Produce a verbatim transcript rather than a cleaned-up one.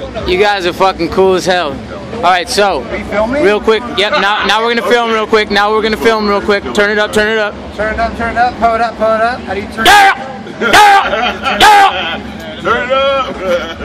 You guys are fucking cool as hell. All right, so real quick. Yep. Now, now we're gonna film real quick. Now we're gonna film real quick. Turn it up. Turn it up. Turn it up. Turn it up. Pull it up. Pull it up. How do you turn it up? Turn it up.